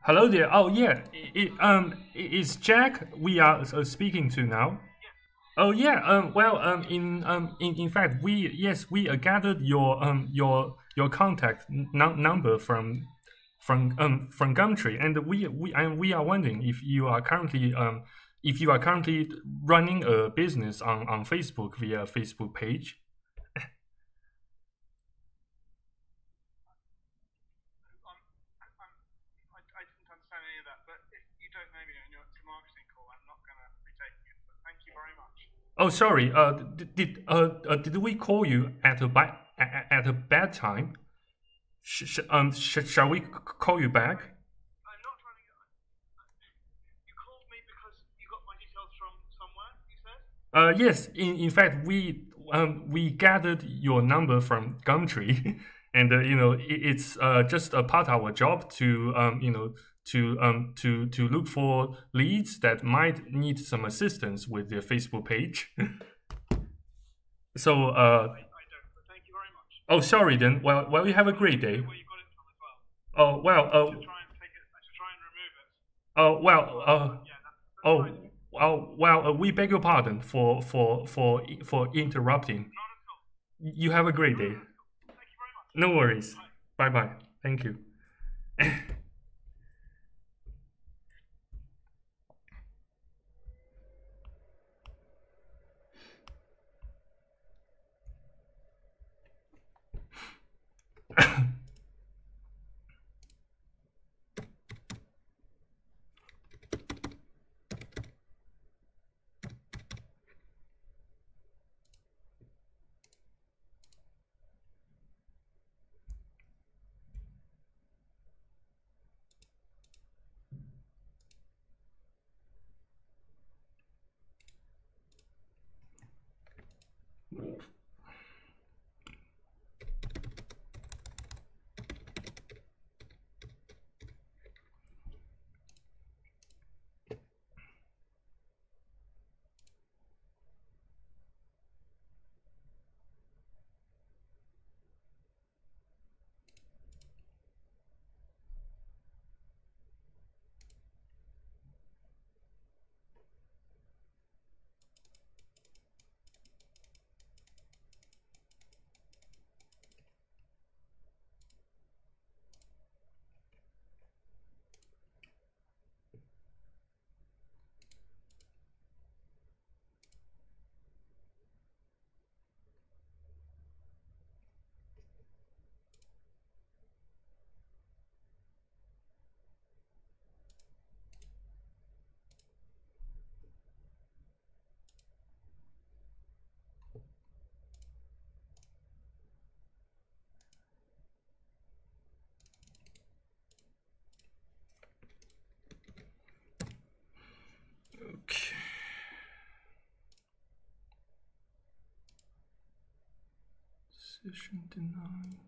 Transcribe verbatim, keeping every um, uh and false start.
Hello there. Oh yeah, it, um, it's Jack. We are uh, speaking to now. Oh yeah. Um. Well. Um. In um. In, in fact, we yes we uh, gathered your um your your contact n- number from from um from Gumtree, and we we and we are wondering if you are currently um if you are currently running a business on on Facebook via Facebook page. Oh, sorry. Uh, did did uh, uh did we call you at a bad at, at a bad time? Sh- sh- um, sh- shall we c- call you back? Uh, yes. In in fact, we um we gathered your number from Gumtree, and uh, you know it, it's uh just a part of our job to um you know to um to to look for leads that might need some assistance with their Facebook page. So uh oh, sorry then. Well, well, you have a great day. Oh well. Uh, oh well. Uh, oh. Oh well. Uh, we beg your pardon for for for for interrupting. You have a great day. No worries. Bye bye. Thank you. Okay. Session denied.